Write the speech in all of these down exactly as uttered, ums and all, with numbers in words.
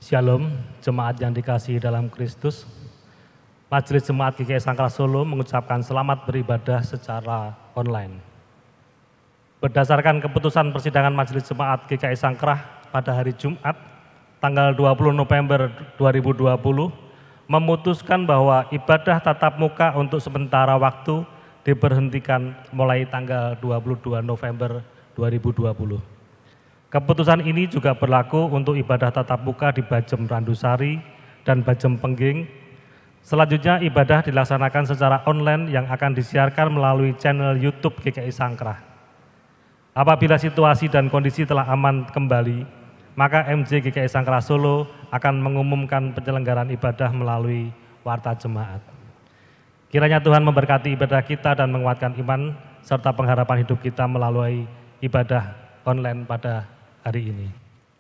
Shalom, jemaat yang dikasihi dalam Kristus. Majelis Jemaat G K I Sangkrah Solo mengucapkan selamat beribadah secara online. Berdasarkan keputusan persidangan Majelis Jemaat G K I Sangkrah pada hari Jumat, tanggal dua puluh November dua ribu dua puluh, memutuskan bahwa ibadah tatap muka untuk sementara waktu diberhentikan mulai tanggal dua puluh dua November dua ribu dua puluh. Keputusan ini juga berlaku untuk ibadah tatap muka di Bajem Randusari dan Bajem Pengging. Selanjutnya ibadah dilaksanakan secara online yang akan disiarkan melalui channel YouTube G K I Sangkrah. Apabila situasi dan kondisi telah aman kembali, maka M J G K I Sangkrah Solo akan mengumumkan penyelenggaraan ibadah melalui warta jemaat. Kiranya Tuhan memberkati ibadah kita dan menguatkan iman serta pengharapan hidup kita melalui ibadah online pada hari ini.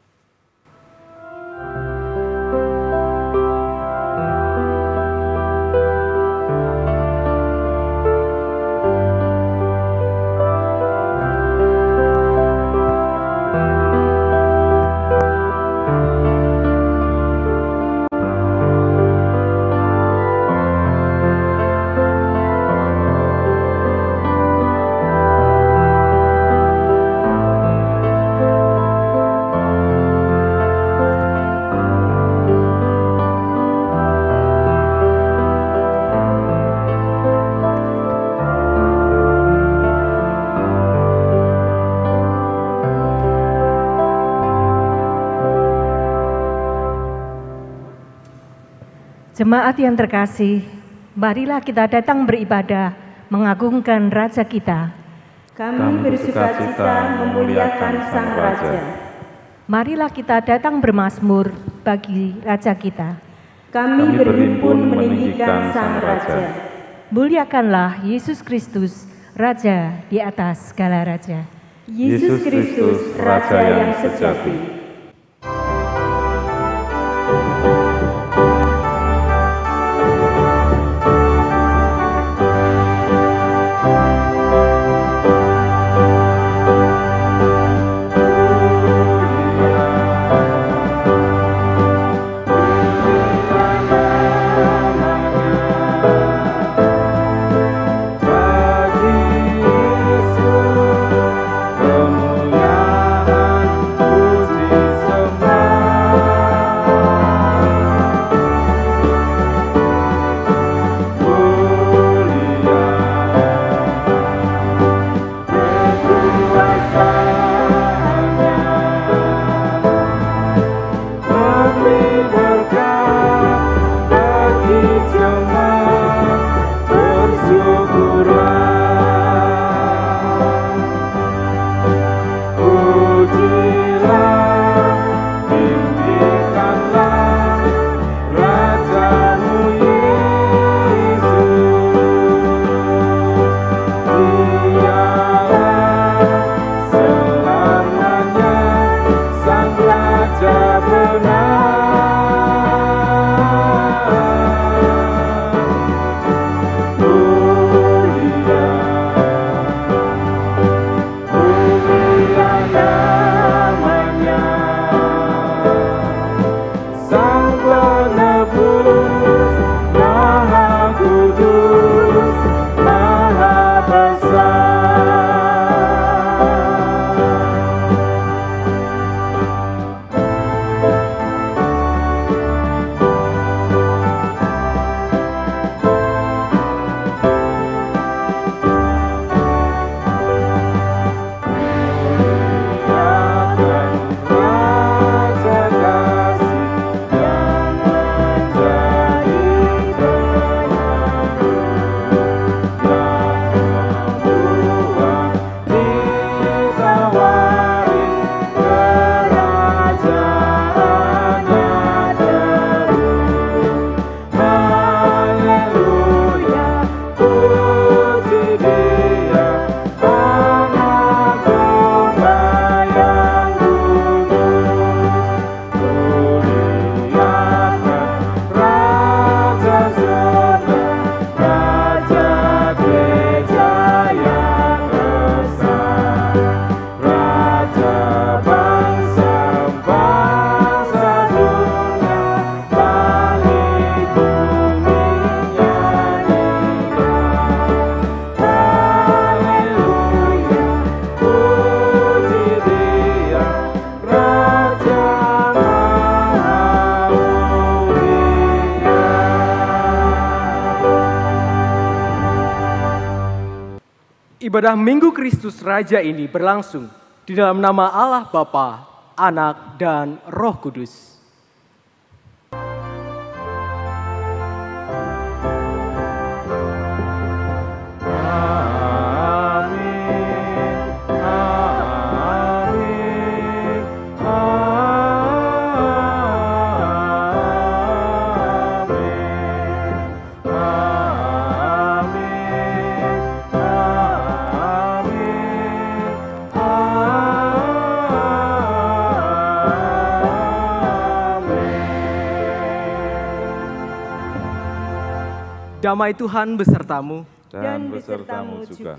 Jemaat yang terkasih, marilah kita datang beribadah, mengagungkan Raja kita. Kami bersukacita memuliakan Sang Raja. Marilah kita datang bermazmur bagi Raja kita. Kami berhimpun meninggikan Sang Raja. Muliakanlah Yesus Kristus, Raja di atas segala raja. Yesus Kristus, Raja yang sejati. Kemuliaan puji Ibadah Minggu Kristus Raja ini berlangsung di dalam nama Allah Bapa, Anak, dan Roh Kudus. Damai Tuhan besertamu dan besertamu juga.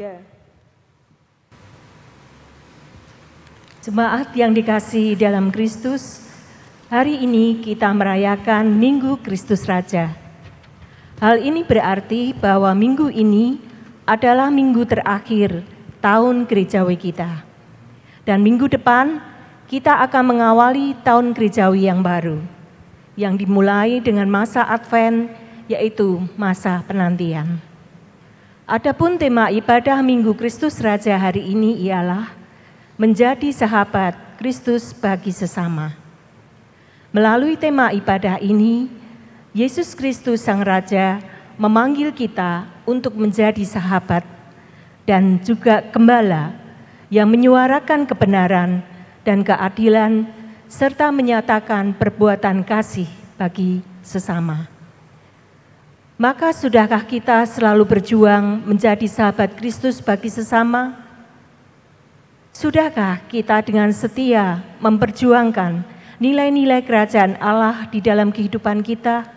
Jemaat yang dikasihi dalam Kristus, hari ini kita merayakan Minggu Kristus Raja. Hal ini berarti bahwa minggu ini adalah minggu terakhir tahun gerejawi kita. Dan minggu depan kita akan mengawali tahun gerejawi yang baru, yang dimulai dengan masa Advent, yaitu masa penantian. Adapun tema ibadah Minggu Kristus Raja hari ini ialah menjadi sahabat Kristus bagi sesama. Melalui tema ibadah ini, Yesus Kristus Sang Raja memanggil kita untuk menjadi sahabat dan juga gembala yang menyuarakan kebenaran dan keadilan serta menyatakan perbuatan kasih bagi sesama. Maka sudahkah kita selalu berjuang menjadi sahabat Kristus bagi sesama? Sudahkah kita dengan setia memperjuangkan nilai-nilai kerajaan Allah di dalam kehidupan kita?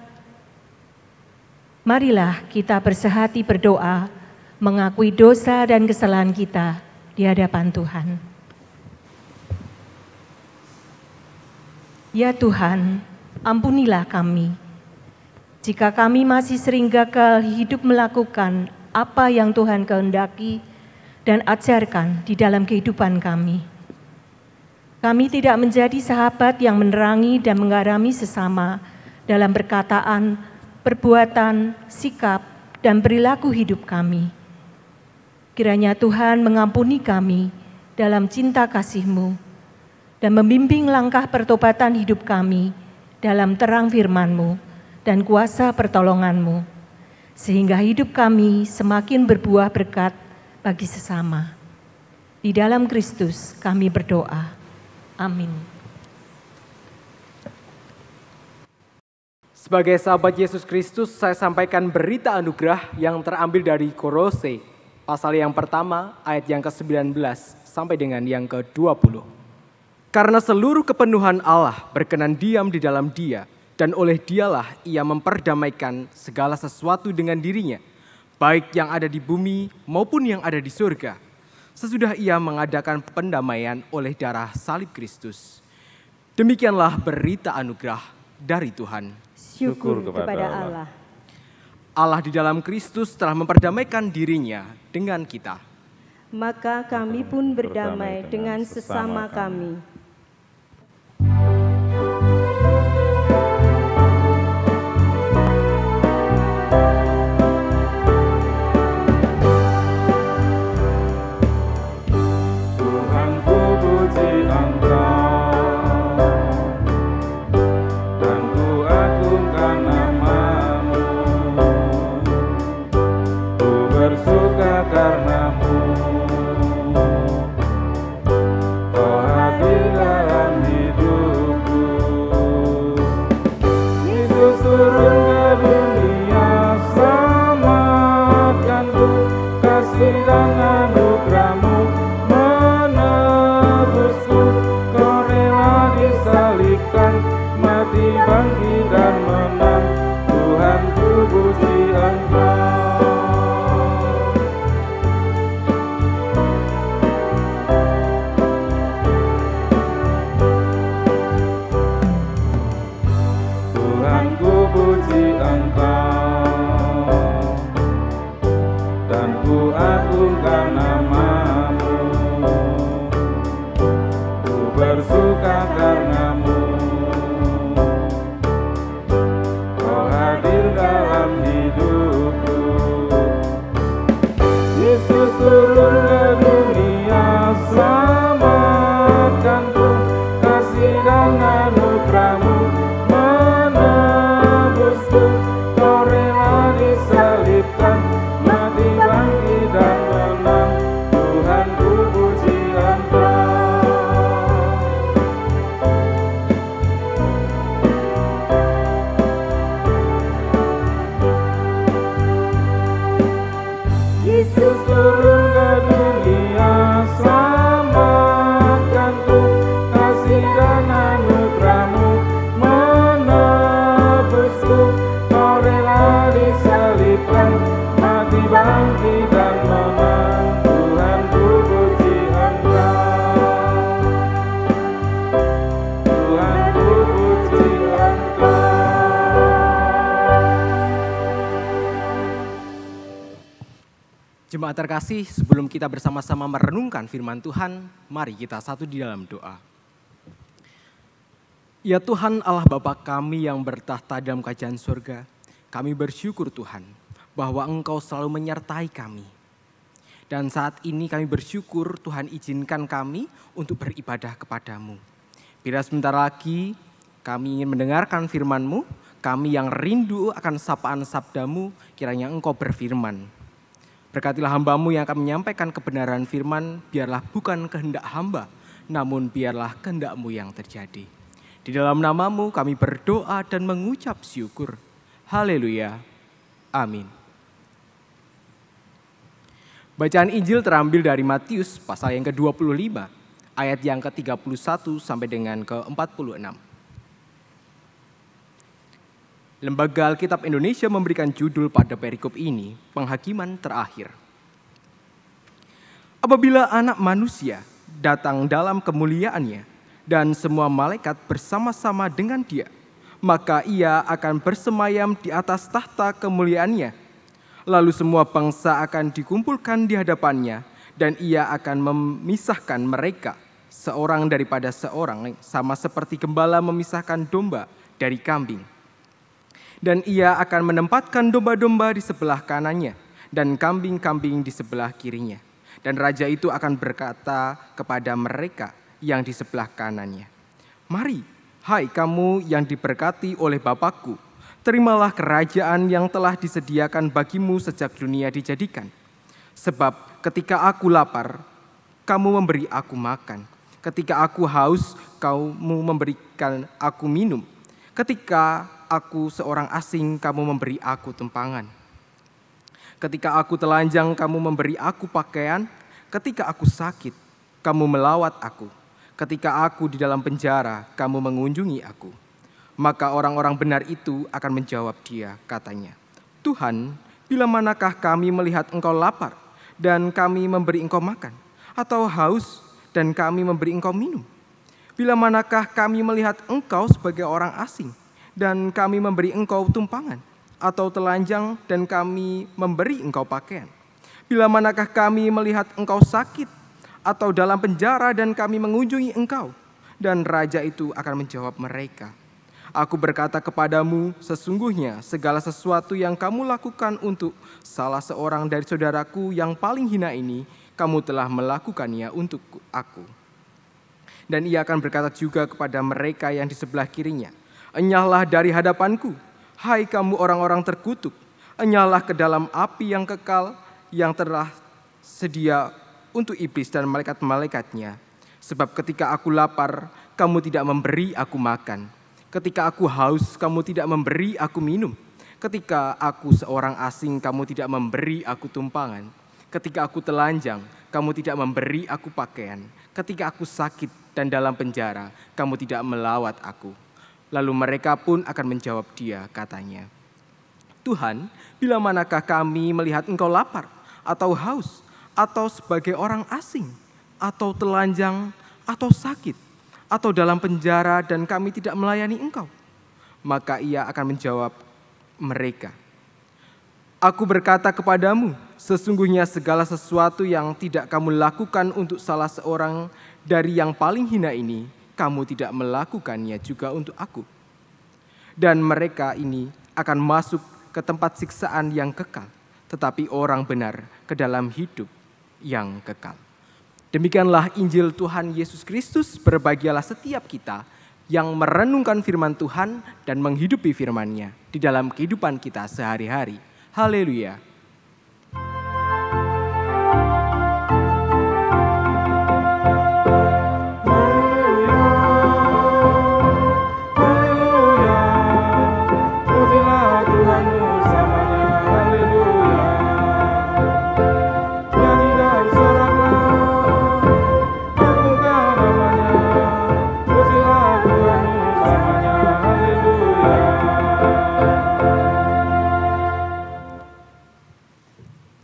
Marilah kita bersehati berdoa, mengakui dosa dan kesalahan kita di hadapan Tuhan. Ya Tuhan, ampunilah kami jika kami masih sering gagal hidup melakukan apa yang Tuhan kehendaki dan ajarkan di dalam kehidupan kami. Kami tidak menjadi sahabat yang menerangi dan mengarami sesama dalam perkataan, perbuatan, sikap, dan perilaku hidup kami. Kiranya Tuhan mengampuni kami dalam cinta kasih-Mu dan membimbing langkah pertobatan hidup kami dalam terang firman-Mu dan kuasa pertolongan-Mu, sehingga hidup kami semakin berbuah berkat bagi sesama. Di dalam Kristus kami berdoa. Amin. Sebagai sahabat Yesus Kristus, saya sampaikan berita anugerah yang terambil dari Kolose, pasal yang pertama, ayat yang ke sembilan belas sampai dengan yang ke dua puluh. Karena seluruh kepenuhan Allah berkenan diam di dalam Dia, dan oleh Dialah Ia memperdamaikan segala sesuatu dengan dirinya, baik yang ada di bumi maupun yang ada di surga, sesudah Ia mengadakan pendamaian oleh darah salib Kristus. Demikianlah berita anugerah dari Tuhan. Syukur kepada Allah. Allah di dalam Kristus telah memperdamaikan dirinya dengan kita. Maka kami pun berdamai dengan sesama kami. Karenamu, kau hadirlah Yesus turun ke dunia, selamatkan ku, kasih dan anugerah-Mu menebusku. Kau rela disalibkan, mati bangkit dan menang. Tuhan ku puji Engkau, Tuhan ku puji Engkau. Jemaat terkasih, sebelum kita bersama-sama merenungkan firman Tuhan, mari kita satu di dalam doa. Ya Tuhan Allah Bapa kami yang bertahta dalam kerajaan surga, kami bersyukur Tuhan bahwa Engkau selalu menyertai kami. Dan saat ini kami bersyukur Tuhan izinkan kami untuk beribadah kepadamu. Bila sebentar lagi kami ingin mendengarkan firman-Mu, kami yang rindu akan sapaan sabda-Mu, kiranya Engkau berfirman. Berkatilah hamba-Mu yang akan menyampaikan kebenaran firman, biarlah bukan kehendak hamba, namun biarlah kehendak-Mu yang terjadi. Di dalam nama-Mu kami berdoa dan mengucap syukur. Haleluya. Amin. Bacaan Injil terambil dari Matius pasal yang ke dua puluh lima, ayat yang ke tiga puluh satu sampai dengan ke empat puluh enam. Lembaga Alkitab Indonesia memberikan judul pada perikop ini, Penghakiman Terakhir. Apabila Anak Manusia datang dalam kemuliaannya dan semua malaikat bersama-sama dengan Dia, maka Ia akan bersemayam di atas tahta kemuliaannya. Lalu semua bangsa akan dikumpulkan di hadapannya, dan Ia akan memisahkan mereka seorang daripada seorang, sama seperti gembala memisahkan domba dari kambing. Dan Ia akan menempatkan domba-domba di sebelah kanannya dan kambing-kambing di sebelah kirinya. Dan Raja itu akan berkata kepada mereka yang di sebelah kanannya, "Mari, hai kamu yang diberkati oleh Bapakku, terimalah kerajaan yang telah disediakan bagimu sejak dunia dijadikan. Sebab ketika aku lapar, kamu memberi aku makan. Ketika aku haus, kamu memberikan aku minum. Ketika aku seorang asing, kamu memberi aku tumpangan. Ketika aku telanjang, kamu memberi aku pakaian. Ketika aku sakit, kamu melawat aku. Ketika aku di dalam penjara, kamu mengunjungi aku." Maka orang-orang benar itu akan menjawab Dia, katanya, "Tuhan, bila manakah kami melihat Engkau lapar dan kami memberi Engkau makan, atau haus dan kami memberi Engkau minum? Bila manakah kami melihat Engkau sebagai orang asing dan kami memberi Engkau tumpangan, atau telanjang dan kami memberi Engkau pakaian? Bila manakah kami melihat Engkau sakit atau dalam penjara dan kami mengunjungi Engkau?" Dan Raja itu akan menjawab mereka, "Aku berkata kepadamu, sesungguhnya segala sesuatu yang kamu lakukan untuk salah seorang dari saudaraku yang paling hina ini, kamu telah melakukannya untuk aku." Dan Ia akan berkata juga kepada mereka yang di sebelah kirinya, "Enyahlah dari hadapanku, hai kamu orang-orang terkutuk, enyahlah ke dalam api yang kekal yang telah sedia untuk iblis dan malaikat-malaikatnya. Sebab ketika aku lapar, kamu tidak memberi aku makan. Ketika aku haus, kamu tidak memberi aku minum. Ketika aku seorang asing, kamu tidak memberi aku tumpangan. Ketika aku telanjang, kamu tidak memberi aku pakaian. Ketika aku sakit dan dalam penjara, kamu tidak melawat aku." Lalu mereka pun akan menjawab Dia, katanya, "Tuhan, bila manakah kami melihat Engkau lapar atau haus, atau sebagai orang asing, atau telanjang, atau sakit, atau dalam penjara dan kami tidak melayani Engkau?" Maka Ia akan menjawab mereka, "Aku berkata kepadamu, sesungguhnya segala sesuatu yang tidak kamu lakukan untuk salah seorang dari yang paling hina ini, kamu tidak melakukannya juga untuk aku." Dan mereka ini akan masuk ke tempat siksaan yang kekal, tetapi orang benar ke dalam hidup yang kekal. Demikianlah Injil Tuhan Yesus Kristus. Berbahagialah setiap kita yang merenungkan firman Tuhan dan menghidupi firman-Nya di dalam kehidupan kita sehari-hari. Haleluya.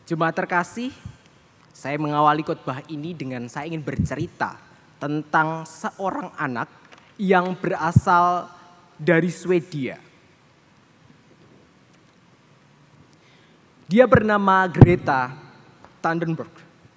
Jemaat terkasih, saya mengawali khotbah ini dengan saya ingin bercerita tentang seorang anak yang berasal dari Swedia. Dia bernama Greta Thunberg.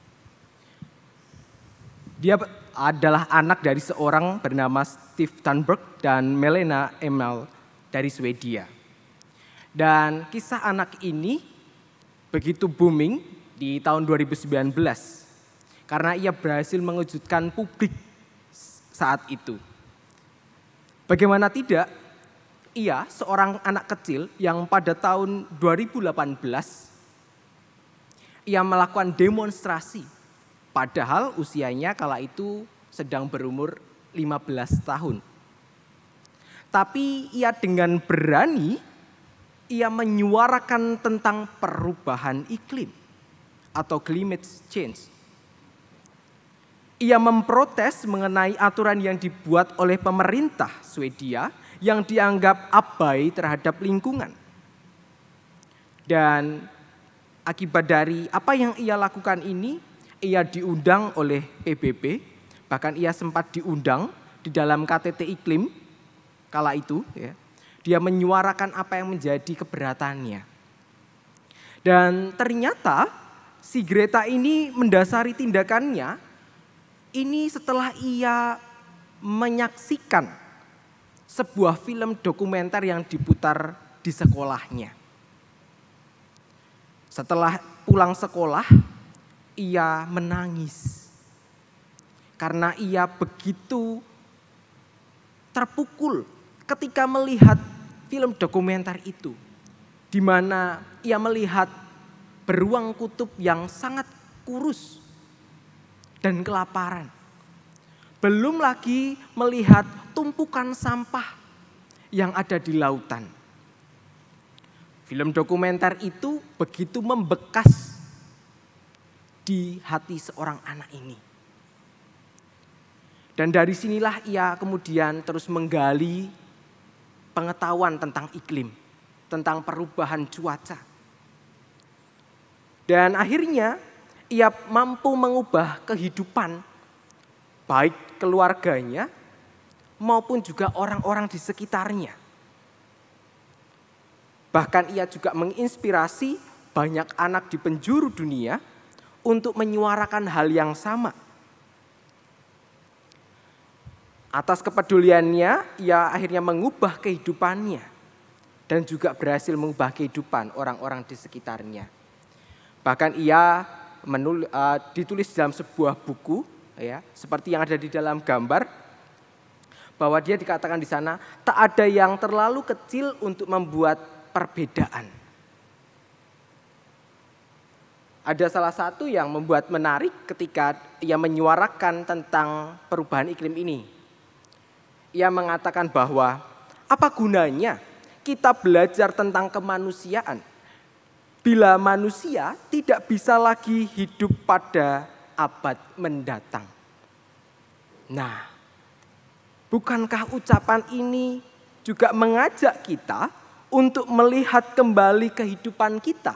Dia adalah anak dari seorang bernama Steve Thunberg dan Melena Emil dari Swedia. Dan kisah anak ini begitu booming di tahun dua ribu sembilan belas karena ia berhasil mengejutkan publik saat itu. Bagaimana tidak, ia seorang anak kecil yang pada tahun dua ribu delapan belas ia melakukan demonstrasi. Padahal usianya kala itu sedang berumur lima belas tahun. Tapi ia dengan berani, ia menyuarakan tentang perubahan iklim atau climate change. Ia memprotes mengenai aturan yang dibuat oleh pemerintah Swedia yang dianggap abai terhadap lingkungan. Dan akibat dari apa yang ia lakukan ini, ia diundang oleh P B B, bahkan ia sempat diundang di dalam K T T iklim kala itu. Ya. Dia menyuarakan apa yang menjadi keberatannya. Dan ternyata si Greta ini mendasari tindakannya, ini setelah ia menyaksikan sebuah film dokumenter yang diputar di sekolahnya. Setelah pulang sekolah, ia menangis karena ia begitu terpukul ketika melihat film dokumenter itu, di mana ia melihat beruang kutub yang sangat kurus dan kelaparan. Belum lagi melihat tumpukan sampah yang ada di lautan. Film dokumenter itu begitu membekas di hati seorang anak ini. Dan dari sinilah ia kemudian terus menggali pengetahuan tentang iklim, tentang perubahan cuaca. Dan akhirnya ia mampu mengubah kehidupan baik keluarganya maupun juga orang-orang di sekitarnya. Bahkan ia juga menginspirasi banyak anak di penjuru dunia untuk menyuarakan hal yang sama. Atas kepeduliannya, ia akhirnya mengubah kehidupannya dan juga berhasil mengubah kehidupan orang-orang di sekitarnya. Bahkan ia menul, uh, ditulis dalam sebuah buku, ya, seperti yang ada di dalam gambar, bahwa dia dikatakan di sana, tak ada yang terlalu kecil untuk membuat perbedaan. Ada salah satu yang membuat menarik ketika ia menyuarakan tentang perubahan iklim ini. Ia mengatakan bahwa apa gunanya kita belajar tentang kemanusiaan bila manusia tidak bisa lagi hidup pada abad mendatang. Nah, bukankah ucapan ini juga mengajak kita untuk melihat kembali kehidupan kita?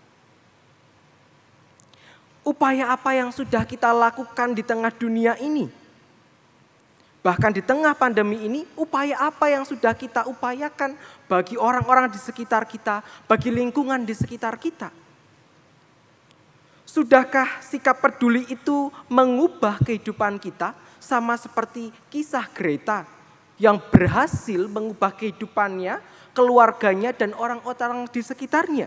Upaya apa yang sudah kita lakukan di tengah dunia ini? Bahkan di tengah pandemi ini, upaya apa yang sudah kita upayakan bagi orang-orang di sekitar kita, bagi lingkungan di sekitar kita? Sudahkah sikap peduli itu mengubah kehidupan kita sama seperti kisah Greta yang berhasil mengubah kehidupannya, keluarganya, dan orang-orang di sekitarnya?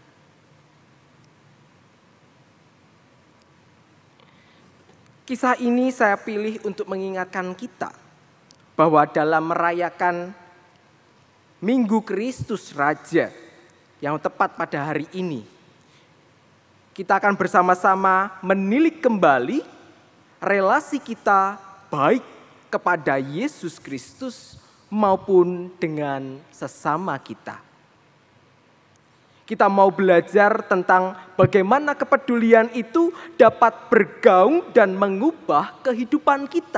Kisah ini saya pilih untuk mengingatkan kita bahwa dalam merayakan Minggu Kristus Raja yang tepat pada hari ini, kita akan bersama-sama menilik kembali relasi kita baik kepada Yesus Kristus maupun dengan sesama kita. Kita mau belajar tentang bagaimana kepedulian itu dapat bergaung dan mengubah kehidupan kita.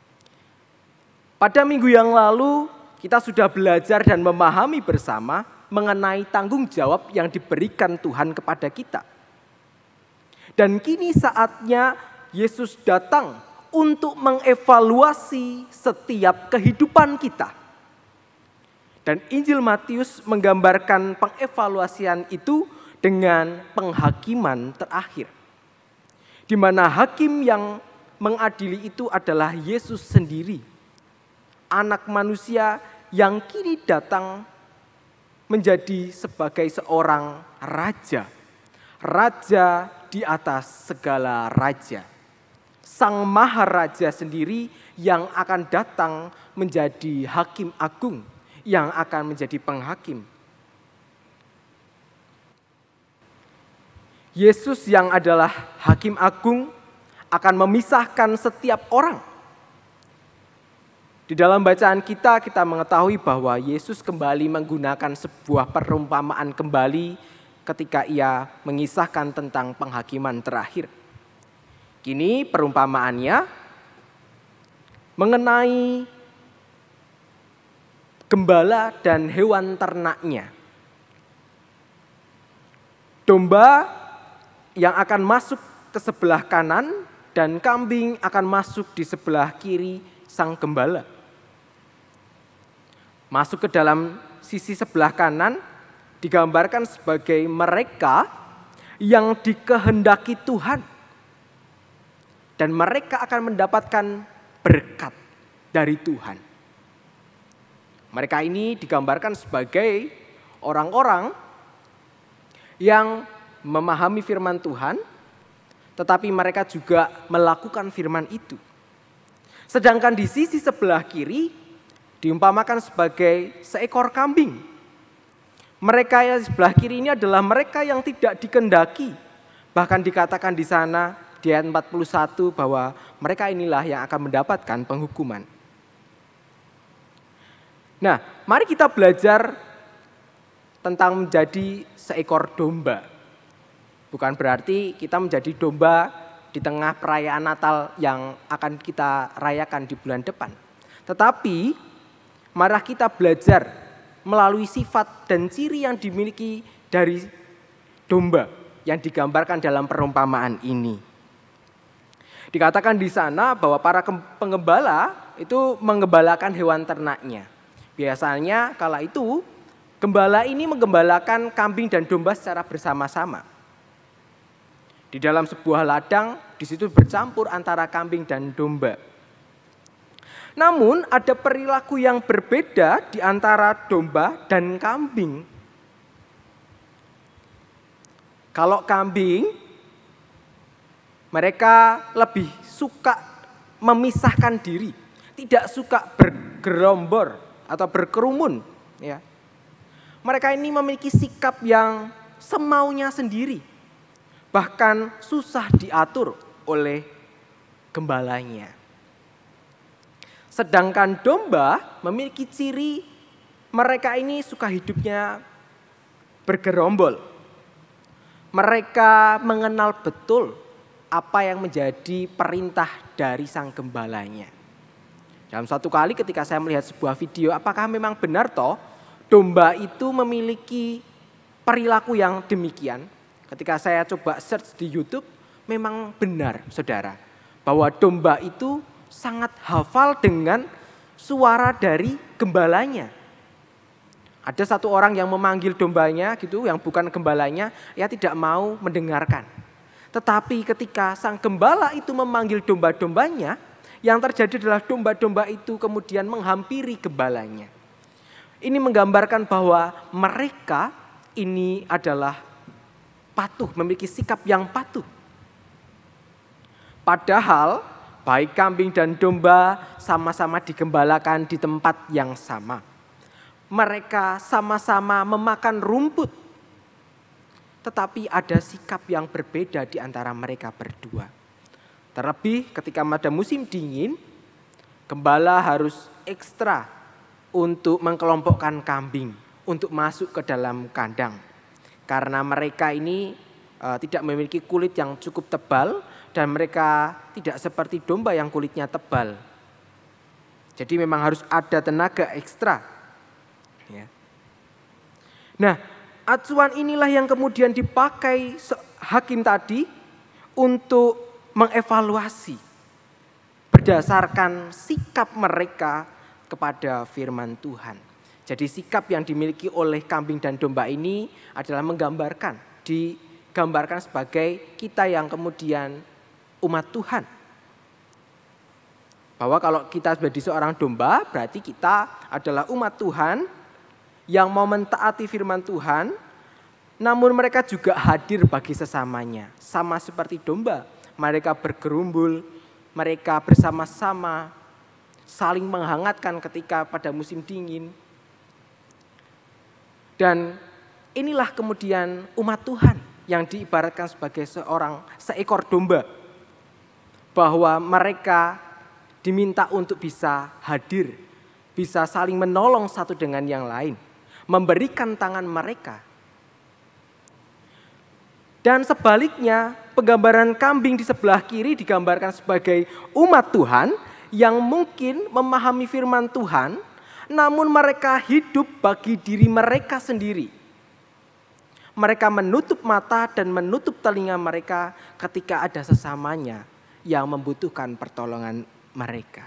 Pada minggu yang lalu kita sudah belajar dan memahami bersama mengenai tanggung jawab yang diberikan Tuhan kepada kita. Dan kini saatnya Yesus datang untuk mengevaluasi setiap kehidupan kita. Dan Injil Matius menggambarkan pengevaluasian itu dengan penghakiman terakhir. Di mana hakim yang mengadili itu adalah Yesus sendiri. Anak manusia yang kini datang menjadi sebagai seorang raja. Raja di atas segala raja. Sang Maharaja sendiri yang akan datang menjadi hakim agung, yang akan menjadi penghakim. Yesus yang adalah hakim agung akan memisahkan setiap orang. Di dalam bacaan kita, kita mengetahui bahwa Yesus kembali menggunakan sebuah perumpamaan kembali ketika ia mengisahkan tentang penghakiman terakhir. Kini perumpamaannya mengenai gembala dan hewan ternaknya. Domba yang akan masuk ke sebelah kanan dan kambing akan masuk di sebelah kiri sang gembala. Masuk ke dalam sisi sebelah kanan digambarkan sebagai mereka yang dikehendaki Tuhan. Dan mereka akan mendapatkan berkat dari Tuhan. Mereka ini digambarkan sebagai orang-orang yang memahami firman Tuhan, tetapi mereka juga melakukan firman itu. Sedangkan di sisi sebelah kiri diumpamakan sebagai seekor kambing. Mereka yang sebelah kiri ini adalah mereka yang tidak dikehendaki. Bahkan dikatakan di sana di ayat empat puluh satu bahwa mereka inilah yang akan mendapatkan penghukuman. Nah, mari kita belajar tentang menjadi seekor domba. Bukan berarti kita menjadi domba di tengah perayaan Natal yang akan kita rayakan di bulan depan. Tetapi, mari kita belajar melalui sifat dan ciri yang dimiliki dari domba yang digambarkan dalam perumpamaan ini. Dikatakan di sana bahwa para penggembala itu menggembalakan hewan ternaknya. Biasanya kala itu gembala ini menggembalakan kambing dan domba secara bersama-sama. Di dalam sebuah ladang, di situ bercampur antara kambing dan domba. Namun ada perilaku yang berbeda di antara domba dan kambing. Kalau kambing, mereka lebih suka memisahkan diri, tidak suka bergerombor atau berkerumun. Ya. Mereka ini memiliki sikap yang semaunya sendiri, bahkan susah diatur oleh gembalanya. Sedangkan domba memiliki ciri mereka ini suka hidupnya bergerombol. Mereka mengenal betul apa yang menjadi perintah dari sang gembalanya. Dalam satu kali ketika saya melihat sebuah video, apakah memang benar toh domba itu memiliki perilaku yang demikian? Ketika saya coba search di YouTube, memang benar saudara, bahwa domba itu sangat hafal dengan suara dari gembalanya. Ada satu orang yang memanggil dombanya gitu, yang bukan gembalanya, ya tidak mau mendengarkan. Tetapi ketika sang gembala itu memanggil domba-dombanya, yang terjadi adalah domba-domba itu kemudian menghampiri gembalanya. Ini menggambarkan bahwa mereka ini adalah patuh, memiliki sikap yang patuh. Padahal baik kambing dan domba sama-sama digembalakan di tempat yang sama. Mereka sama-sama memakan rumput. Tetapi ada sikap yang berbeda di antara mereka berdua. Terlebih ketika pada musim dingin, gembala harus ekstra untuk mengkelompokkan kambing untuk masuk ke dalam kandang. Karena mereka ini e, tidak memiliki kulit yang cukup tebal dan mereka tidak seperti domba yang kulitnya tebal. Jadi memang harus ada tenaga ekstra. Ya. Nah, acuan inilah yang kemudian dipakai hakim tadi untuk mengevaluasi berdasarkan sikap mereka kepada firman Tuhan. Jadi sikap yang dimiliki oleh kambing dan domba ini adalah menggambarkan, digambarkan sebagai kita yang kemudian umat Tuhan. Bahwa kalau kita sebagai seorang domba, berarti kita adalah umat Tuhan yang mau mentaati firman Tuhan, namun mereka juga hadir bagi sesamanya. Sama seperti domba, mereka bergerumbul, mereka bersama-sama saling menghangatkan ketika pada musim dingin. Dan inilah kemudian umat Tuhan yang diibaratkan sebagai seorang seekor domba. Bahwa mereka diminta untuk bisa hadir, bisa saling menolong satu dengan yang lain, memberikan tangan mereka. Dan sebaliknya, penggambaran kambing di sebelah kiri digambarkan sebagai umat Tuhan yang mungkin memahami firman Tuhan, namun mereka hidup bagi diri mereka sendiri. Mereka menutup mata dan menutup telinga mereka ketika ada sesamanya yang membutuhkan pertolongan mereka.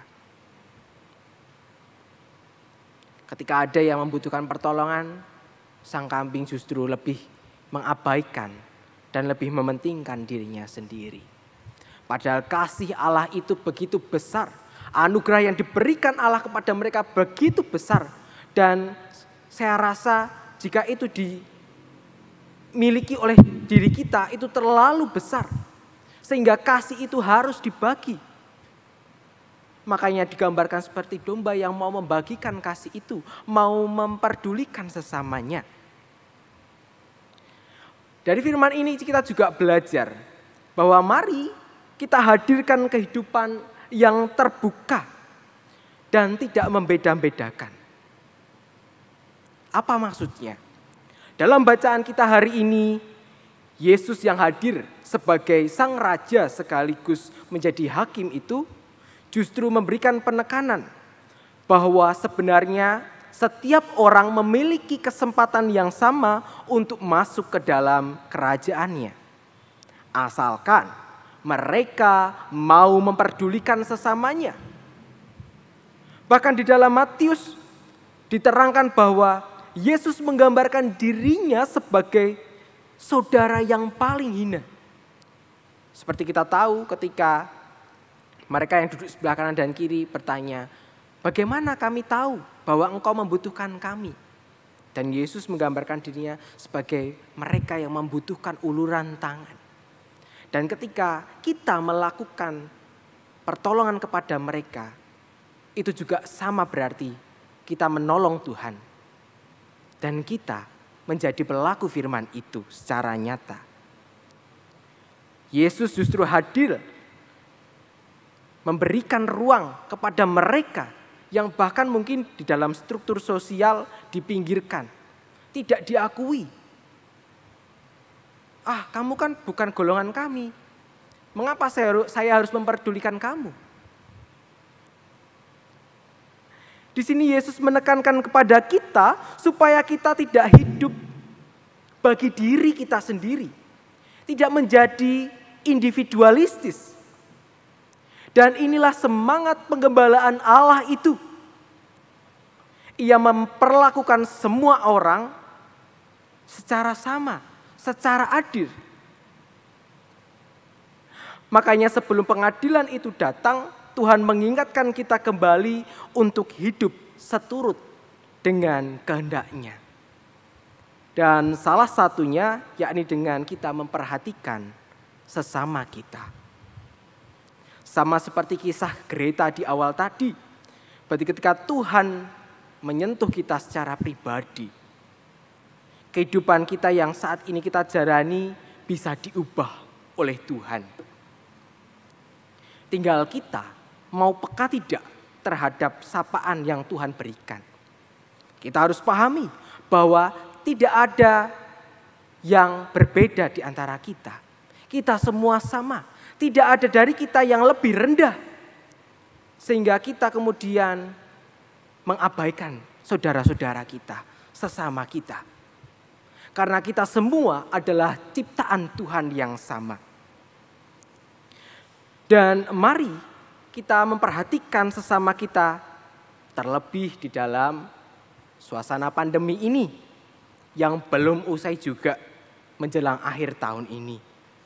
Ketika ada yang membutuhkan pertolongan, sang kambing justru lebih mengabaikan dan lebih mementingkan dirinya sendiri. Padahal kasih Allah itu begitu besar, anugerah yang diberikan Allah kepada mereka begitu besar, dan saya rasa jika itu dimiliki oleh diri kita itu terlalu besar, sehingga kasih itu harus dibagi. Makanya digambarkan seperti domba yang mau membagikan kasih itu, mau memperdulikan sesamanya. Dari firman ini kita juga belajar bahwa mari kita hadirkan kehidupan yang terbuka dan tidak membeda-bedakan. Apa maksudnya? Dalam bacaan kita hari ini, Yesus yang hadir sebagai sang raja sekaligus menjadi hakim itu justru memberikan penekanan bahwa sebenarnya setiap orang memiliki kesempatan yang sama untuk masuk ke dalam kerajaannya. Asalkan mereka mau memperdulikan sesamanya. Bahkan di dalam Matius diterangkan bahwa Yesus menggambarkan dirinya sebagai saudara yang paling hina. Seperti kita tahu ketika mereka yang duduk sebelah kanan dan kiri bertanya, bagaimana kami tahu bahwa engkau membutuhkan kami? Dan Yesus menggambarkan dirinya sebagai mereka yang membutuhkan uluran tangan. Dan ketika kita melakukan pertolongan kepada mereka, itu juga sama berarti kita menolong Tuhan. Dan kita menjadi pelaku firman itu secara nyata. Yesus justru hadir memberikan ruang kepada mereka yang bahkan mungkin di dalam struktur sosial dipinggirkan, tidak diakui. Ah, kamu kan bukan golongan kami. Mengapa saya, saya harus memperdulikan kamu? Di sini Yesus menekankan kepada kita supaya kita tidak hidup bagi diri kita sendiri. Tidak menjadi individualistis. Dan inilah semangat penggembalaan Allah itu. Ia memperlakukan semua orang secara sama, secara adil. Makanya sebelum pengadilan itu datang, Tuhan mengingatkan kita kembali untuk hidup seturut dengan kehendak-Nya. Dan salah satunya yakni dengan kita memperhatikan sesama kita. Sama seperti kisah Greta di awal tadi. Berarti ketika Tuhan menyentuh kita secara pribadi, kehidupan kita yang saat ini kita jalani bisa diubah oleh Tuhan. Tinggal kita mau peka tidak terhadap sapaan yang Tuhan berikan. Kita harus pahami bahwa tidak ada yang berbeda di antara kita. Kita semua sama. Tidak ada dari kita yang lebih rendah. Sehingga kita kemudian mengabaikan saudara-saudara kita, sesama kita. Karena kita semua adalah ciptaan Tuhan yang sama. Dan mari kita memperhatikan sesama kita, terlebih di dalam suasana pandemi ini yang belum usai juga menjelang akhir tahun ini.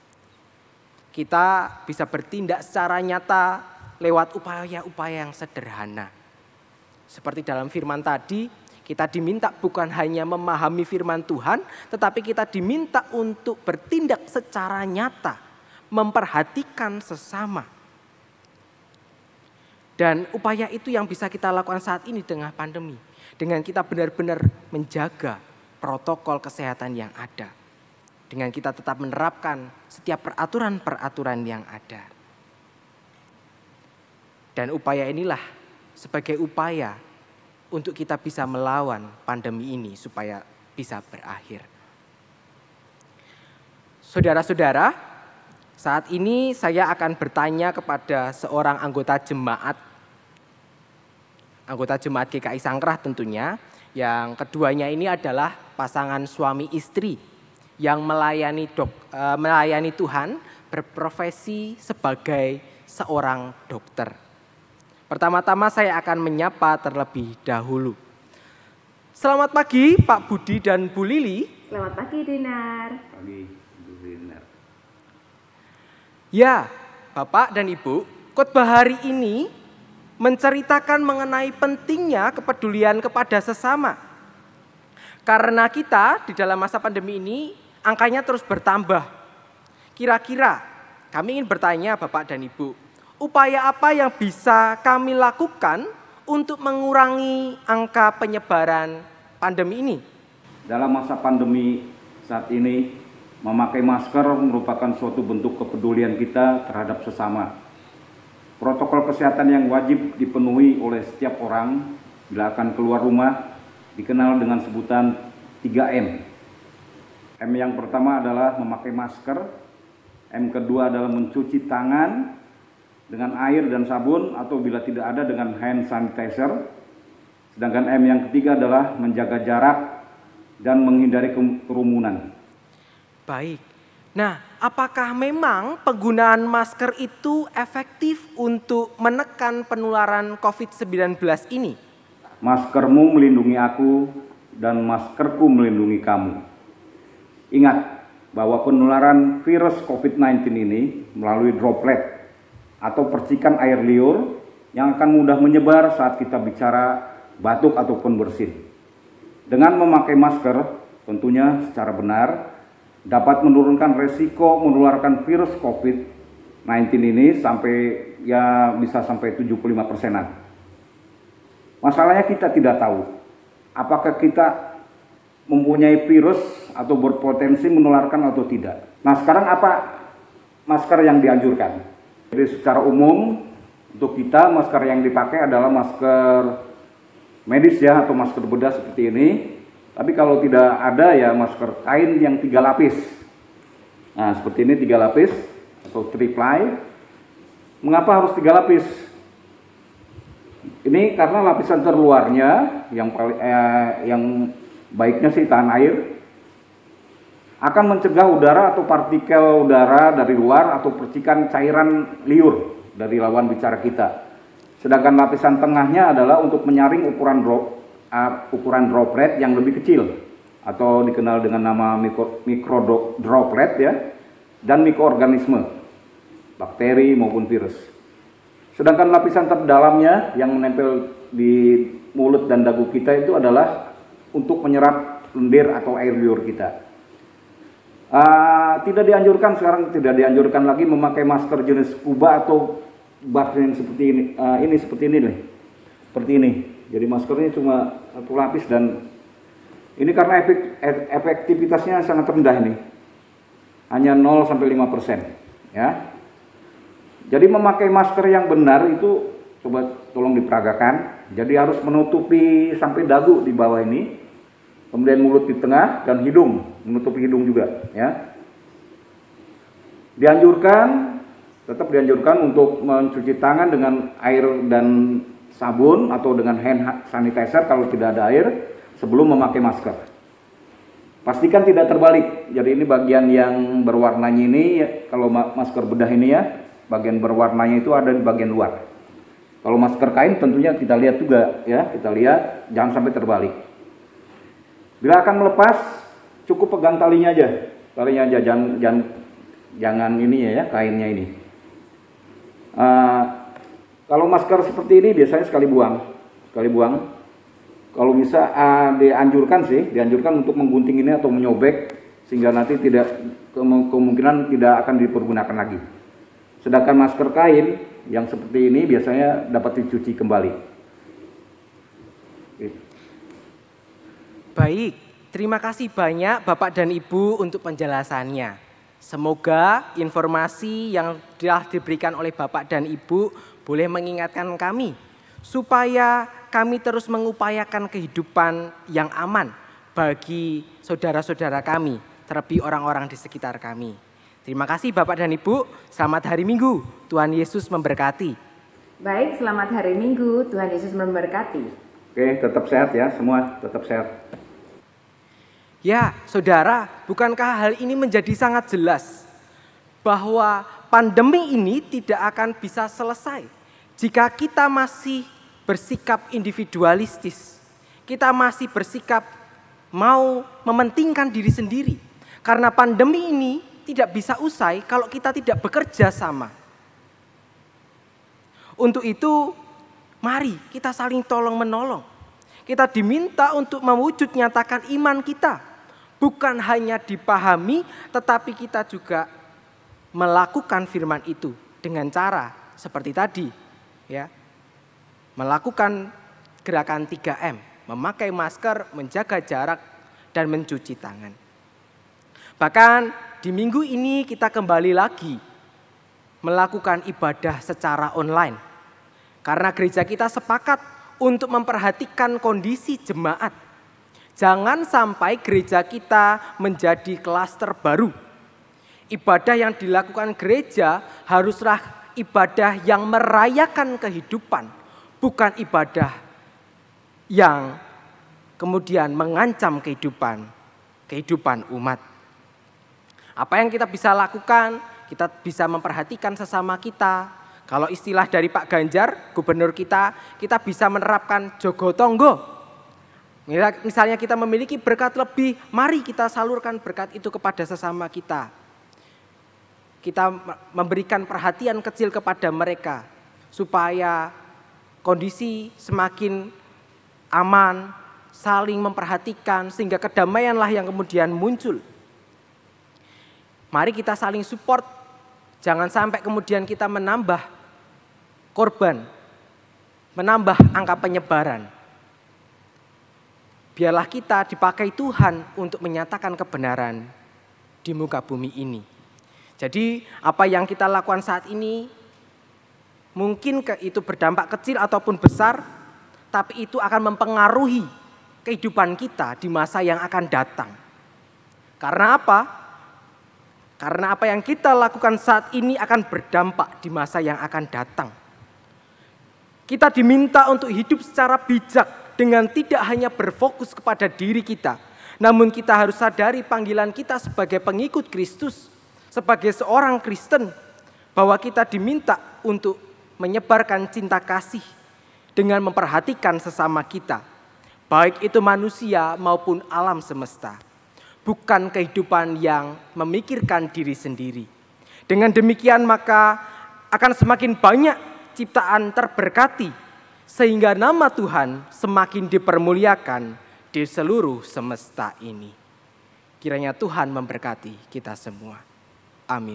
Kita bisa bertindak secara nyata lewat upaya-upaya yang sederhana. Seperti dalam firman tadi, kita diminta bukan hanya memahami firman Tuhan, tetapi kita diminta untuk bertindak secara nyata, memperhatikan sesama. Dan upaya itu yang bisa kita lakukan saat ini dengan pandemi. Dengan kita benar-benar menjaga protokol kesehatan yang ada. Dengan kita tetap menerapkan setiap peraturan-peraturan yang ada. Dan upaya inilah sebagai upaya untuk kita bisa melawan pandemi ini supaya bisa berakhir. Saudara-saudara, saat ini saya akan bertanya kepada seorang anggota jemaat. Anggota jemaat G K I Sangkrah tentunya. Yang keduanya ini adalah pasangan suami istri yang melayani dok, e, melayani Tuhan, berprofesi sebagai seorang dokter. Pertama-tama saya akan menyapa terlebih dahulu. Selamat pagi Pak Budi dan Bu Lili. Selamat pagi Dinar. Pagi, Bu Dinar. Ya, Bapak dan Ibu, khotbah hari ini menceritakan mengenai pentingnya kepedulian kepada sesama. Karena kita di dalam masa pandemi ini angkanya terus bertambah. Kira-kira kami ingin bertanya Bapak dan Ibu, upaya apa yang bisa kami lakukan untuk mengurangi angka penyebaran pandemi ini? Dalam masa pandemi saat ini, memakai masker merupakan suatu bentuk kepedulian kita terhadap sesama. Protokol kesehatan yang wajib dipenuhi oleh setiap orang bila akan keluar rumah dikenal dengan sebutan tiga M. M yang pertama adalah memakai masker, M kedua adalah mencuci tangan dengan air dan sabun atau bila tidak ada dengan hand sanitizer. Sedangkan M yang ketiga adalah menjaga jarak dan menghindari kerumunan. Baik. Nah, apakah memang penggunaan masker itu efektif untuk menekan penularan covid sembilan belas ini? Maskermu melindungi aku dan maskerku melindungi kamu. Ingat bahwa penularan virus covid sembilan belas ini melalui droplet atau percikan air liur yang akan mudah menyebar saat kita bicara, batuk ataupun bersin. Dengan memakai masker tentunya secara benar dapat menurunkan resiko menularkan virus covid sembilan belas ini sampai ya bisa sampai tujuh puluh lima persenan. Masalahnya kita tidak tahu apakah kita mempunyai virus atau berpotensi menularkan atau tidak. Nah, sekarang apa masker yang dianjurkan? Jadi secara umum untuk kita masker yang dipakai adalah masker medis ya atau masker bedah seperti ini. Tapi kalau tidak ada ya masker kain yang tiga lapis. Nah seperti ini tiga lapis atau three-ply. Mengapa harus tiga lapis? Ini karena lapisan terluarnya yang paling eh, yang baiknya sih tahan air akan mencegah udara atau partikel udara dari luar atau percikan cairan liur dari lawan bicara kita. Sedangkan lapisan tengahnya adalah untuk menyaring ukuran drop Uh, ukuran droplet yang lebih kecil atau dikenal dengan nama mikro, mikro droplet ya, dan mikroorganisme, bakteri maupun virus. Sedangkan lapisan terdalamnya yang menempel di mulut dan dagu kita itu adalah untuk menyerap lendir atau air liur kita. Uh, tidak dianjurkan sekarang tidak dianjurkan lagi memakai masker jenis scuba atau bak yang seperti ini, uh, ini seperti ini nih, seperti ini. Jadi maskernya cuma satu lapis dan ini karena efek, efektivitasnya sangat rendah ini. Hanya nol sampai lima persen ya. Jadi memakai masker yang benar itu coba tolong diperagakan. Jadi harus menutupi sampai dagu di bawah ini. Kemudian mulut di tengah dan hidung, menutupi hidung juga ya. Dianjurkan, tetap dianjurkan untuk mencuci tangan dengan air dan sabun atau dengan hand sanitizer kalau tidak ada air sebelum memakai masker. Pastikan tidak terbalik. Jadi ini bagian yang berwarnanya ini, ya, kalau masker bedah ini ya, bagian berwarnanya itu ada di bagian luar. Kalau masker kain tentunya kita lihat juga ya, kita lihat jangan sampai terbalik. Bila akan melepas, cukup pegang talinya aja, talinya aja, jangan jangan, jangan ini ya, ya kainnya ini. Uh, kalau masker seperti ini biasanya sekali buang, sekali buang. Kalau bisa uh, dianjurkan sih, dianjurkan untuk menggunting ini atau menyobek sehingga nanti tidak kemungkinan tidak akan dipergunakan lagi. Sedangkan masker kain yang seperti ini biasanya dapat dicuci kembali. Baik, terima kasih banyak Bapak dan Ibu untuk penjelasannya. Semoga informasi yang telah diberikan oleh Bapak dan Ibu boleh mengingatkan kami supaya kami terus mengupayakan kehidupan yang aman bagi saudara-saudara kami, terlebih orang-orang di sekitar kami. Terima kasih Bapak dan Ibu, selamat hari Minggu, Tuhan Yesus memberkati. Baik, selamat hari Minggu, Tuhan Yesus memberkati. Oke, tetap sehat ya semua, tetap sehat. Ya, saudara, bukankah hal ini menjadi sangat jelas bahwa pandemi ini tidak akan bisa selesai jika kita masih bersikap individualistis, kita masih bersikap mau mementingkan diri sendiri. Karena pandemi ini tidak bisa usai kalau kita tidak bekerja sama. Untuk itu, mari kita saling tolong-menolong. Kita diminta untuk mewujud nyatakan iman kita. Bukan hanya dipahami, tetapi kita juga melakukan firman itu dengan cara seperti tadi, ya. Melakukan gerakan tiga M, memakai masker, menjaga jarak, dan mencuci tangan. Bahkan di minggu ini kita kembali lagi melakukan ibadah secara online. Karena gereja kita sepakat untuk memperhatikan kondisi jemaat. Jangan sampai gereja kita menjadi klaster baru. Ibadah yang dilakukan gereja haruslah ibadah yang merayakan kehidupan, bukan ibadah yang kemudian mengancam kehidupan, kehidupan umat. Apa yang kita bisa lakukan? Kita bisa memperhatikan sesama kita. Kalau istilah dari Pak Ganjar, gubernur kita, kita bisa menerapkan jogo tonggo. Misalnya kita memiliki berkat lebih, mari kita salurkan berkat itu kepada sesama kita. Kita memberikan perhatian kecil kepada mereka, supaya kondisi semakin aman, saling memperhatikan, sehingga kedamaianlah yang kemudian muncul. Mari kita saling support, jangan sampai kemudian kita menambah korban, menambah angka penyebaran. Biarlah kita dipakai Tuhan untuk menyatakan kebenaran di muka bumi ini. Jadi apa yang kita lakukan saat ini mungkin itu berdampak kecil ataupun besar, tapi itu akan mempengaruhi kehidupan kita di masa yang akan datang. Karena apa? Karena apa yang kita lakukan saat ini akan berdampak di masa yang akan datang. Kita diminta untuk hidup secara bijak dengan tidak hanya berfokus kepada diri kita, namun kita harus sadari panggilan kita sebagai pengikut Kristus, sebagai seorang Kristen, bahwa kita diminta untuk menyebarkan cinta kasih dengan memperhatikan sesama kita, baik itu manusia maupun alam semesta. Bukan kehidupan yang memikirkan diri sendiri. Dengan demikian maka akan semakin banyak ciptaan terberkati, sehingga nama Tuhan semakin dipermuliakan di seluruh semesta ini. Kiranya Tuhan memberkati kita semua. Amin.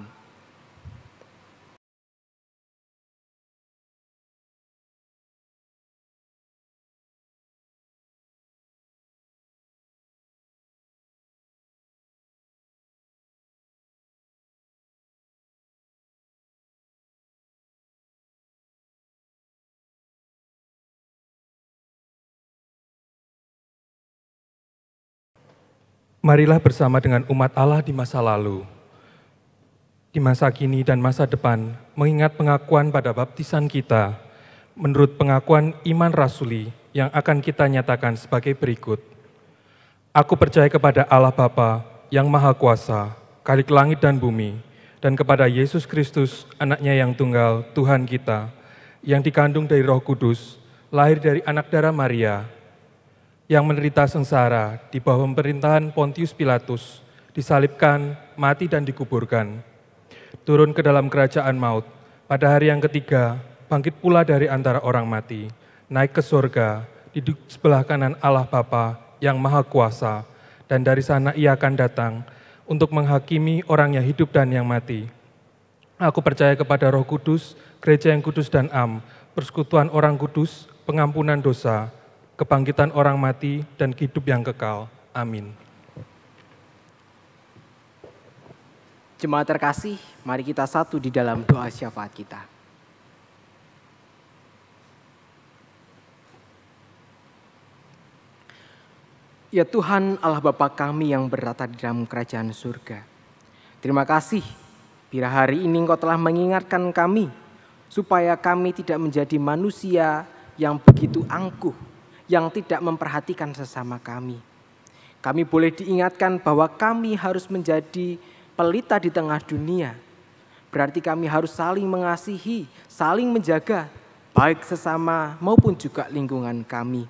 Marilah bersama dengan umat Allah di masa lalu, di masa kini dan masa depan, mengingat pengakuan pada baptisan kita, menurut pengakuan iman rasuli yang akan kita nyatakan sebagai berikut. Aku percaya kepada Allah Bapa yang Maha Kuasa, Khalik langit dan bumi, dan kepada Yesus Kristus, anaknya yang tunggal, Tuhan kita, yang dikandung dari Roh Kudus, lahir dari anak darah Maria, yang menderita sengsara di bawah pemerintahan Pontius Pilatus, disalibkan, mati dan dikuburkan, turun ke dalam kerajaan maut, pada hari yang ketiga, bangkit pula dari antara orang mati, naik ke surga, duduk sebelah kanan Allah Bapa yang Maha Kuasa, dan dari sana ia akan datang untuk menghakimi orang yang hidup dan yang mati. Aku percaya kepada Roh Kudus, gereja yang kudus dan am, persekutuan orang kudus, pengampunan dosa, kebangkitan orang mati, dan hidup yang kekal. Amin. Jemaat terkasih, mari kita satu di dalam doa syafaat kita. Ya Tuhan Allah Bapa kami yang bertata di dalam kerajaan surga. Terima kasih bila hari ini Engkau telah mengingatkan kami supaya kami tidak menjadi manusia yang begitu angkuh, yang tidak memperhatikan sesama kami. Kami boleh diingatkan bahwa kami harus menjadi pelita di tengah dunia. Berarti kami harus saling mengasihi, saling menjaga, baik sesama maupun juga lingkungan kami.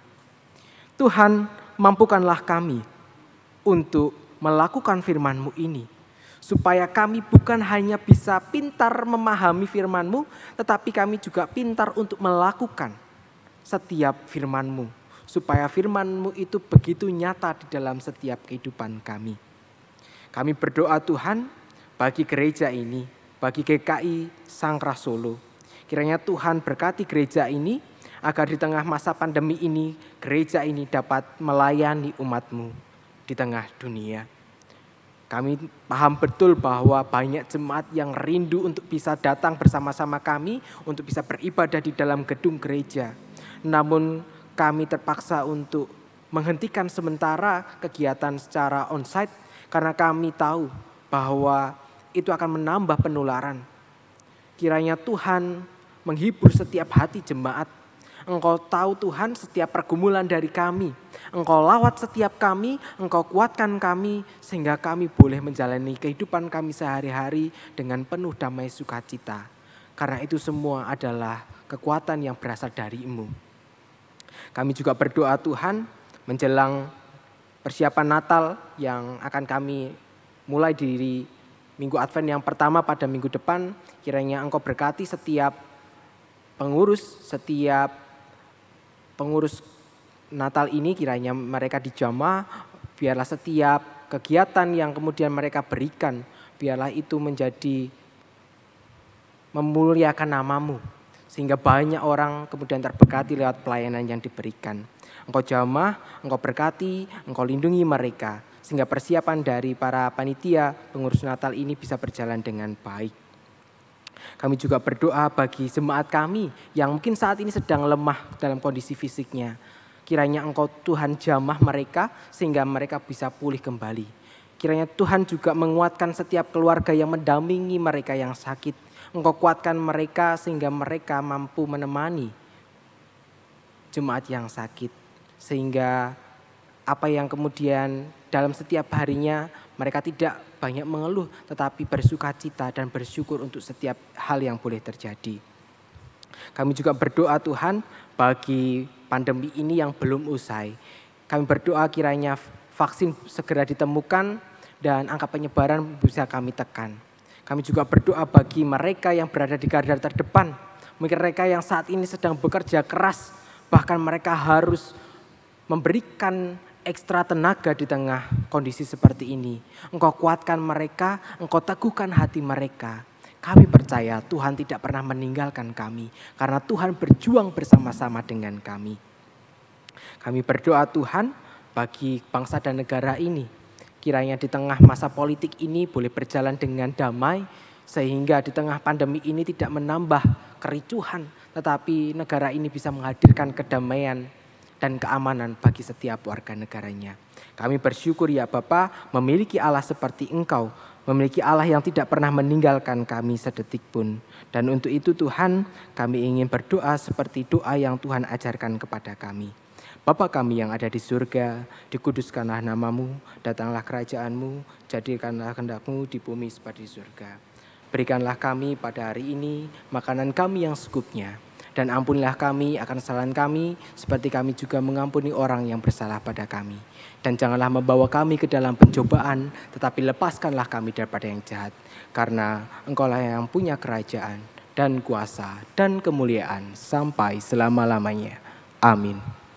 Tuhan, mampukanlah kami untuk melakukan firman-Mu ini, supaya kami bukan hanya bisa pintar memahami firman-Mu, tetapi kami juga pintar untuk melakukan setiap firman-Mu, supaya firman-Mu itu begitu nyata di dalam setiap kehidupan kami. Kami berdoa Tuhan bagi gereja ini, bagi G K I Sangkrah Solo. Kiranya Tuhan berkati gereja ini, agar di tengah masa pandemi ini, gereja ini dapat melayani umat-Mu di tengah dunia. Kami paham betul bahwa banyak jemaat yang rindu untuk bisa datang bersama-sama kami, untuk bisa beribadah di dalam gedung gereja. Namun kami terpaksa untuk menghentikan sementara kegiatan secara onsite, karena kami tahu bahwa itu akan menambah penularan. Kiranya Tuhan menghibur setiap hati jemaat. Engkau tahu Tuhan setiap pergumulan dari kami. Engkau lawat setiap kami, Engkau kuatkan kami, sehingga kami boleh menjalani kehidupan kami sehari-hari dengan penuh damai sukacita. Karena itu semua adalah kekuatan yang berasal dari-Mu. Kami juga berdoa Tuhan menjelang persiapan Natal yang akan kami mulai dari Minggu Advent yang pertama pada minggu depan. Kiranya Engkau berkati setiap pengurus, setiap pengurus Natal ini, kiranya mereka dijamah, biarlah setiap kegiatan yang kemudian mereka berikan, biarlah itu menjadi memuliakan nama-Mu, sehingga banyak orang kemudian terberkati lewat pelayanan yang diberikan. Engkau jamah, Engkau berkati, Engkau lindungi mereka, sehingga persiapan dari para panitia pengurus Natal ini bisa berjalan dengan baik. Kami juga berdoa bagi jemaat kami yang mungkin saat ini sedang lemah dalam kondisi fisiknya. Kiranya Engkau Tuhan jamah mereka sehingga mereka bisa pulih kembali. Kiranya Tuhan juga menguatkan setiap keluarga yang mendampingi mereka yang sakit. Engkau kuatkan mereka sehingga mereka mampu menemani jemaat yang sakit. Sehingga apa yang kemudian dalam setiap harinya mereka tidak banyak mengeluh, tetapi bersukacita dan bersyukur untuk setiap hal yang boleh terjadi. Kami juga berdoa Tuhan bagi pandemi ini yang belum usai. Kami berdoa kiranya vaksin segera ditemukan dan angka penyebaran bisa kami tekan. Kami juga berdoa bagi mereka yang berada di garda terdepan. Mungkin mereka yang saat ini sedang bekerja keras, bahkan mereka harus memberikan ekstra tenaga di tengah kondisi seperti ini. Engkau kuatkan mereka, Engkau teguhkan hati mereka. Kami percaya Tuhan tidak pernah meninggalkan kami, karena Tuhan berjuang bersama-sama dengan kami. Kami berdoa Tuhan bagi bangsa dan negara ini. Kiranya di tengah masa politik ini boleh berjalan dengan damai, sehingga di tengah pandemi ini tidak menambah kericuhan, tetapi negara ini bisa menghadirkan kedamaian dan keamanan bagi setiap warga negaranya. Kami bersyukur ya Bapa, memiliki Allah seperti Engkau, memiliki Allah yang tidak pernah meninggalkan kami sedetik pun. Dan untuk itu Tuhan, kami ingin berdoa seperti doa yang Tuhan ajarkan kepada kami. Bapa kami yang ada di surga, dikuduskanlah namamu, datanglah kerajaanmu, jadikanlah kehendak-Mu di bumi seperti di surga. Berikanlah kami pada hari ini makanan kami yang secukupnya, dan ampunilah kami akan kesalahan kami, seperti kami juga mengampuni orang yang bersalah pada kami. Dan janganlah membawa kami ke dalam pencobaan, tetapi lepaskanlah kami daripada yang jahat. Karena Engkaulah yang punya kerajaan, dan kuasa, dan kemuliaan, sampai selama-lamanya. Amin.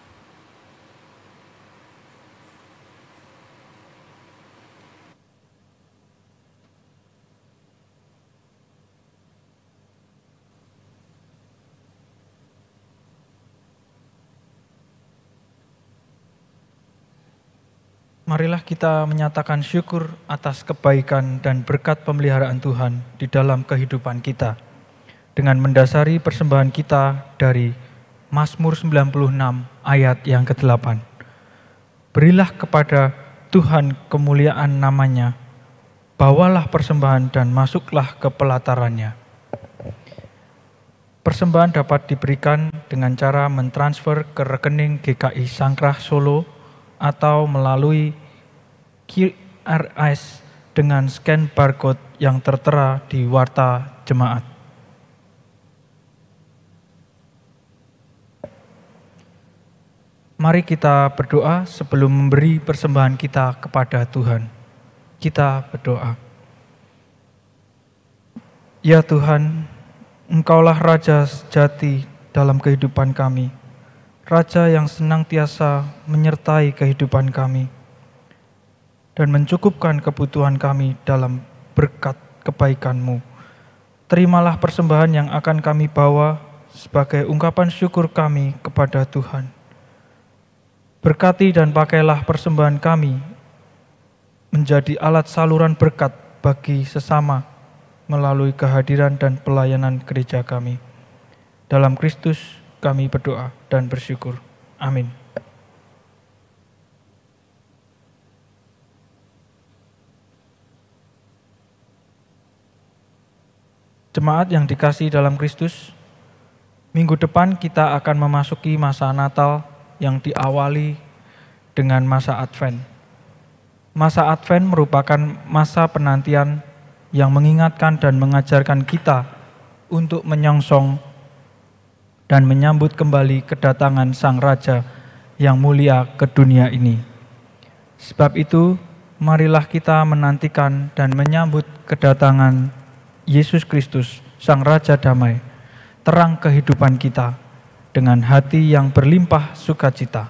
Marilah kita menyatakan syukur atas kebaikan dan berkat pemeliharaan Tuhan di dalam kehidupan kita, dengan mendasari persembahan kita dari Mazmur sembilan puluh enam ayat yang kedelapan. Berilah kepada Tuhan kemuliaan namanya, bawalah persembahan dan masuklah ke pelatarannya. Persembahan dapat diberikan dengan cara mentransfer ke rekening G K I Sangkrah Solo atau melalui Q R S dengan scan barcode yang tertera di warta jemaat. Mari kita berdoa sebelum memberi persembahan kita kepada Tuhan. Kita berdoa. Ya Tuhan, Engkaulah Raja sejati dalam kehidupan kami, Raja yang senantiasa menyertai kehidupan kami dan mencukupkan kebutuhan kami dalam berkat kebaikan-Mu. Terimalah persembahan yang akan kami bawa sebagai ungkapan syukur kami kepada Tuhan. Berkati dan pakailah persembahan kami menjadi alat saluran berkat bagi sesama melalui kehadiran dan pelayanan gereja kami. Dalam Kristus kami berdoa dan bersyukur. Amin. Jemaat yang dikasihi dalam Kristus, minggu depan kita akan memasuki masa Natal yang diawali dengan masa Advent. Masa Advent merupakan masa penantian yang mengingatkan dan mengajarkan kita untuk menyongsong dan menyambut kembali kedatangan Sang Raja yang mulia ke dunia ini. Sebab itu, marilah kita menantikan dan menyambut kedatangan Yesus Kristus, Sang Raja Damai, terang kehidupan kita, dengan hati yang berlimpah sukacita.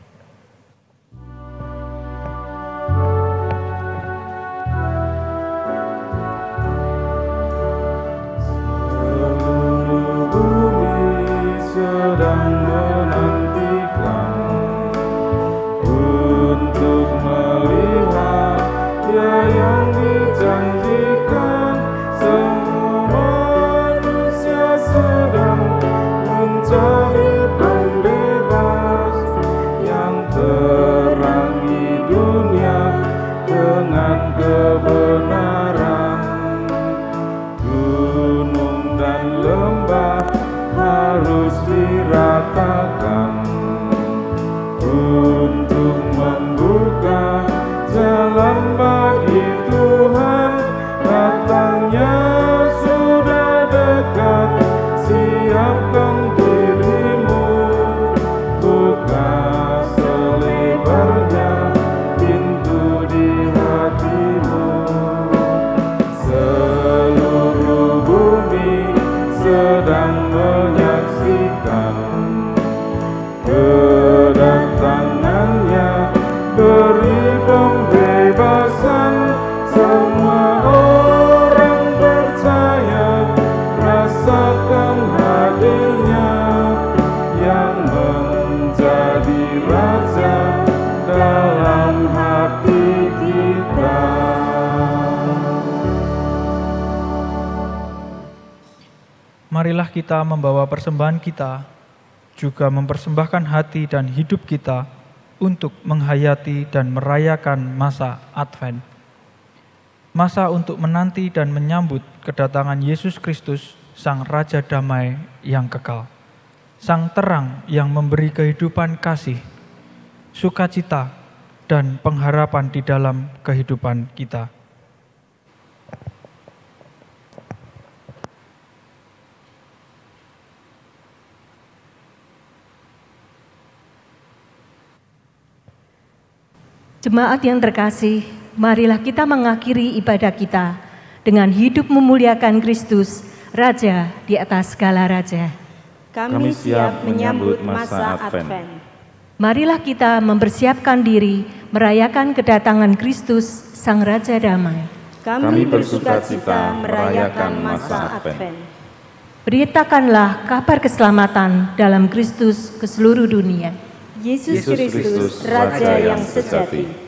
Marilah kita membawa persembahan kita, juga mempersembahkan hati dan hidup kita untuk menghayati dan merayakan masa Advent. Masa untuk menanti dan menyambut kedatangan Yesus Kristus, Sang Raja Damai yang kekal. Sang terang yang memberi kehidupan kasih sukacita, dan pengharapan di dalam kehidupan kita. Jemaat yang terkasih, marilah kita mengakhiri ibadah kita dengan hidup memuliakan Kristus, Raja di atas segala raja. Kami siap menyambut masa Advent. Marilah kita mempersiapkan diri merayakan kedatangan Kristus, Sang Raja Damai. Kami bersukacita merayakan masa Advent. Beritakanlah kabar keselamatan dalam Kristus ke seluruh dunia. Yesus Kristus, Raja yang sejati.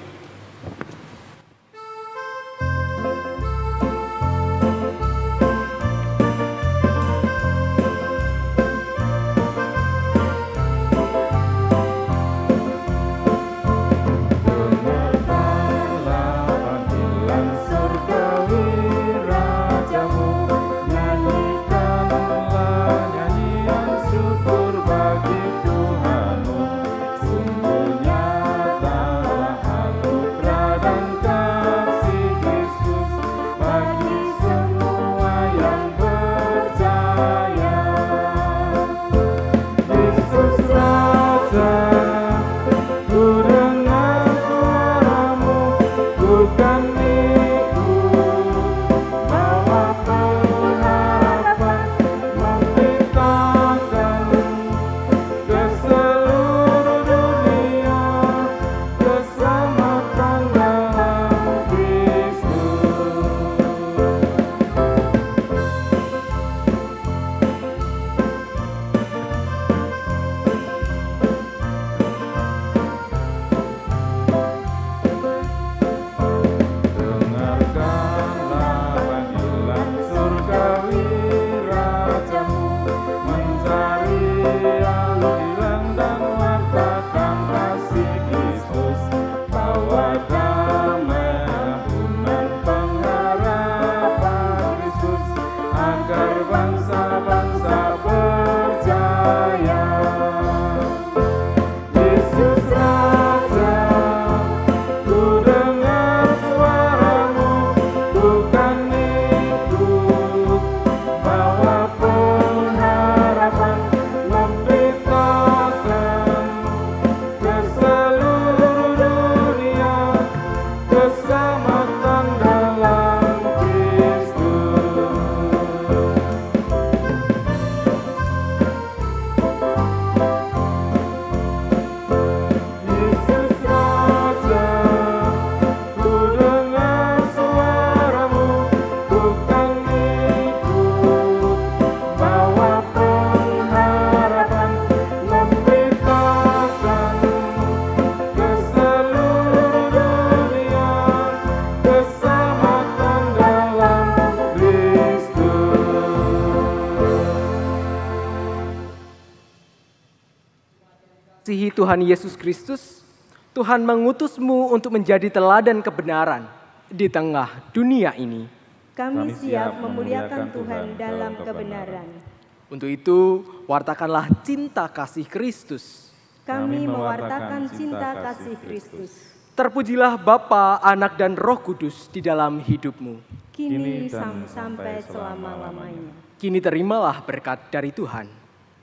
Mengasihi Tuhan Yesus Kristus, Tuhan mengutusmu untuk menjadi teladan kebenaran di tengah dunia ini. Kami siap memuliakan Tuhan dalam kebenaran. Untuk itu, wartakanlah cinta kasih Kristus. Kami mewartakan cinta kasih Kristus. Terpujilah Bapa, Anak, dan Roh Kudus di dalam hidupmu. Kini sam sampai selama-lamanya. Kini terimalah berkat dari Tuhan.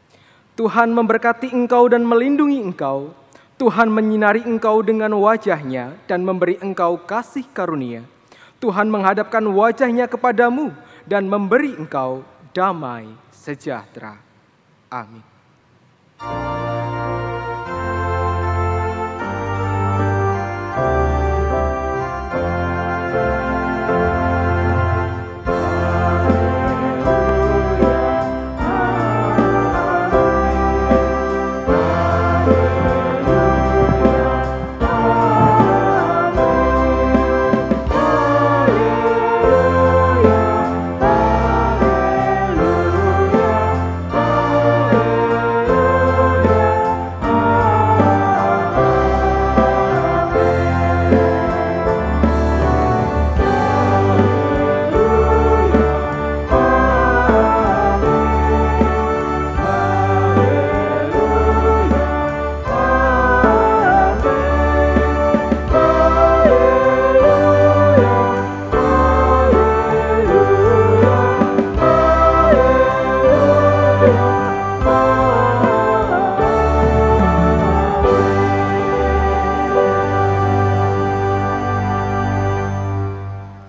Tuhan memberkati engkau dan melindungi engkau. Tuhan menyinari engkau dengan wajah-Nya dan memberi engkau kasih karunia. Tuhan menghadapkan wajah-Nya kepadamu dan memberi engkau damai sejahtera. Amin. Haleluya.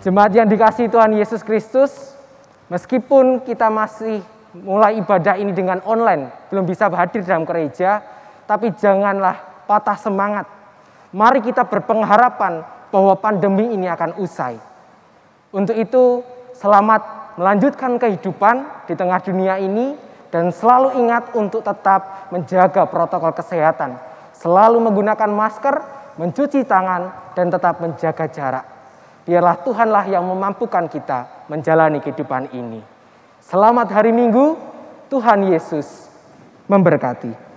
Jemaat yang dikasihi Tuhan Yesus Kristus, meskipun kita masih mulai ibadah ini dengan online, belum bisa hadir dalam gereja, tapi janganlah patah semangat. Mari kita berpengharapan bahwa pandemi ini akan usai. Untuk itu, selamat melanjutkan kehidupan di tengah dunia ini, dan selalu ingat untuk tetap menjaga protokol kesehatan. Selalu menggunakan masker, mencuci tangan, dan tetap menjaga jarak. Biarlah Tuhanlah yang memampukan kita menjalani kehidupan ini. Selamat hari Minggu, Tuhan Yesus memberkati.